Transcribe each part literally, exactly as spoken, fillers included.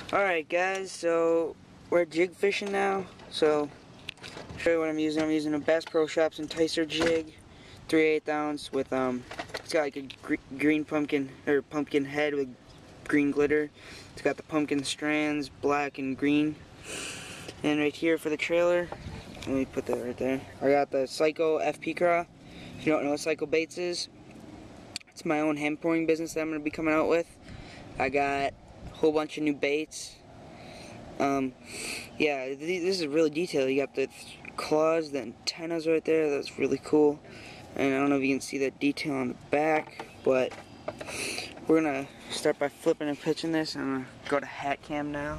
Alright guys, so we're jig fishing now. So I'll show you what I'm using. I'm using a Bass Pro Shops Enticer jig, three eighths ounce with um it's got like a gr green pumpkin or pumpkin head with green glitter. It's got the pumpkin strands, black and green. And right here for the trailer, let me put that right there. I got the SyKo F P Craw. If you don't know what SyKo Baits is, it's my own hand pouring business that I'm going to be coming out with. I got a whole bunch of new baits. Um, yeah, th this is really detailed. You got the claws, the antennas right there. That's really cool. And I don't know if you can see that detail on the back, but we're going to start by flipping and pitching this. I'm going to go to hat cam now.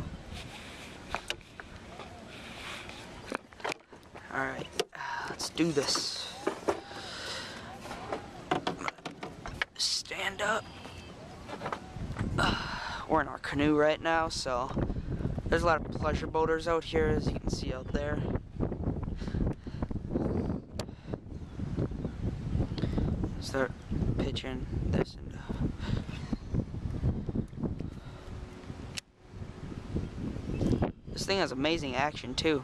Alright, let's do this. Stand up. Uh, we're in our canoe right now, so there's a lot of pleasure boaters out here, as you can see out there. Start pitching this and uh, this thing has amazing action too.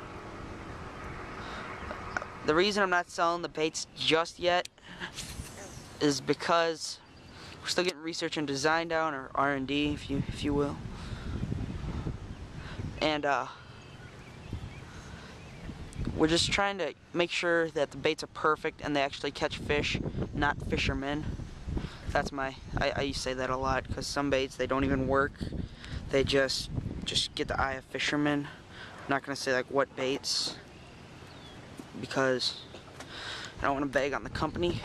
The reason I'm not selling the baits just yet is because we're still getting research and design down, or R and D if you if you will. And uh, we're just trying to make sure that the baits are perfect and they actually catch fish, not fishermen. That's my I, I used to say that a lot, because some baits, they don't even work. They just just get the eye of fishermen. I'm not gonna say like what baits, because I don't want to bag on the company.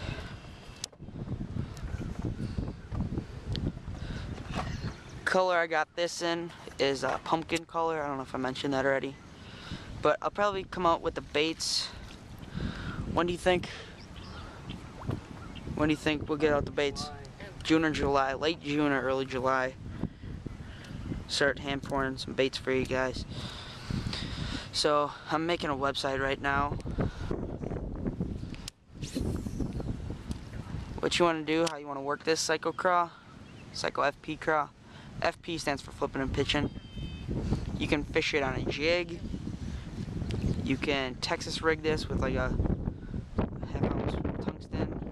Color I got this in is a pumpkin color. I don't know if I mentioned that already, but I'll probably come out with the baits. When do you think? When do you think we'll get out the baits? June or July, late June or early July. Start hand pouring some baits for you guys. So I'm making a website right now. What you want to do, how you want to work this SyKo Craw, SyKo F P Craw. F P stands for flipping and pitching. You can fish it on a jig. You can Texas rig this with like a half ounce tungsten.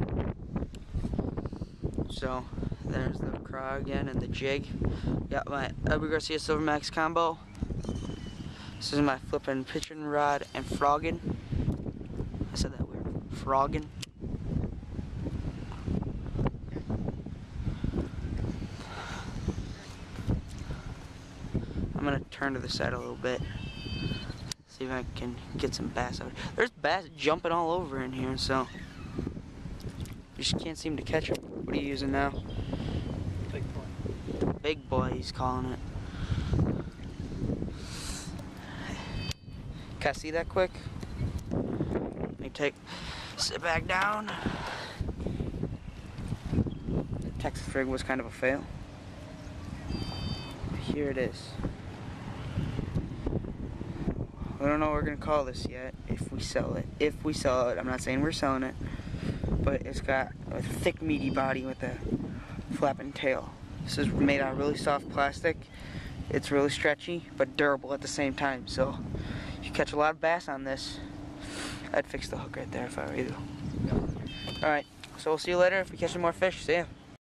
So there's the craw again and the jig. Got my Edward Garcia Silver Max combo. This is my flipping and pitching rod and frogging. I said that weird. Frogging. I'm gonna turn to the side a little bit, see if I can get some bass out. There's bass jumping all over in here, so you just can't seem to catch them. What are you using now? Big boy. Big boy, he's calling it. Can I see that quick? Let me take, sit back down. The Texas rig was kind of a fail. Here it is. I don't know what we're gonna call this yet, if we sell it. If we sell it, I'm not saying we're selling it, but it's got a thick meaty body with a flapping tail. This is made out of really soft plastic. It's really stretchy, but durable at the same time, so you catch a lot of bass on this. I'd fix the hook right there if I were you. Alright, so we'll see you later if we catch some more fish. See ya.